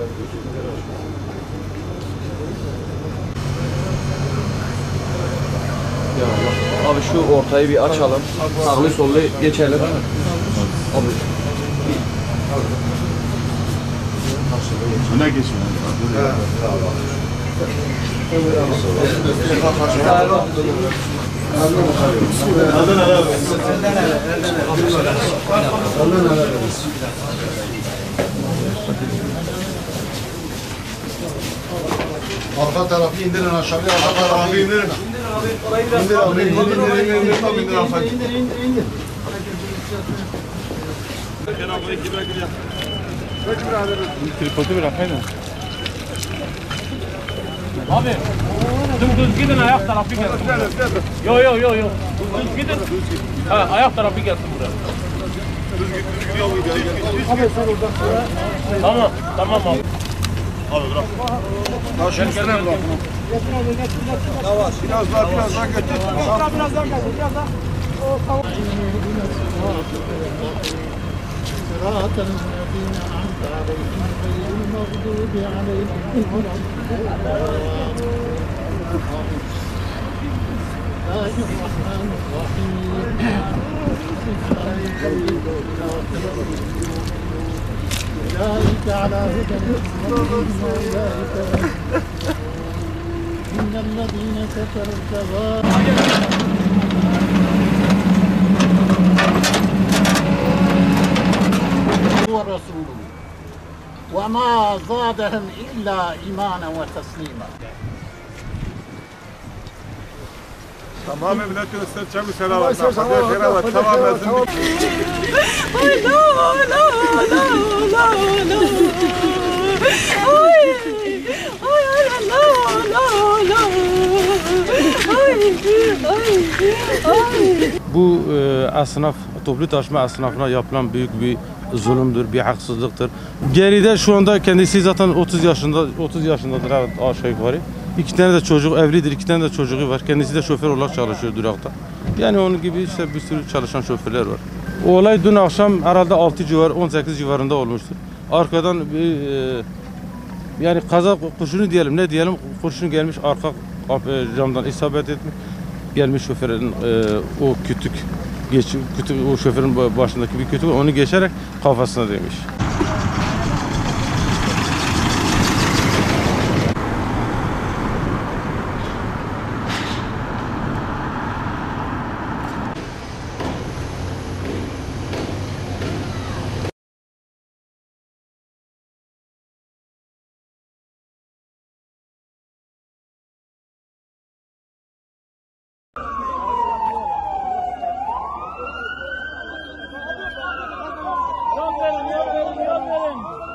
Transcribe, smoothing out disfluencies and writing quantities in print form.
Ya abi şu ortayı bir açalım. Sağlı sollu geçelim. Abi. Öne geçin. Arka tarafı indirin aşağıya, arka tarafı indirin. İndir abi, indir. Tripodu bırakayım. Abi, düz gidin ayak tarafı gelsin. Yo. Düz gidin. Ha, ayak tarafı gelsin buraya. Abi sen oradan sonra. Tamam abi. Abi bırak. Taşın üstüne bırak. Yavaş, biraz daha götür. Biraz daha. صراط الذين أنعمت عليهم غير المغضوب عليهم ولا الرحمن الرحيم أولئك على هدى إن الذين كفروا الكبائر ورسوله وما زادهم إلا إيمانا وتسليما. Tamam millet göstereceğim selavat. Tamamen. Bu esnaf, toplu taşıma esnafına yapılan büyük bir zulümdür, bir haksızlıktır. Geride şu anda kendisi zaten 30 yaşındadır aşağı yukarı. 2 tane de çocuk evlidir, 2 tane de çocuğu var. Kendisi de şoför olarak çalışıyor durakta. Yani onun gibi işte bir sürü çalışan şoförler var. O olay dün akşam herhalde 18 civarında olmuştur. Arkadan yani kaza kurşunu diyelim, ne diyelim, kurşun gelmiş arka camdan isabet etmiş. Gelmiş şoförün o kütük o şoförün başındaki bir kütük onu geçerek kafasına değmiş. Yol verin.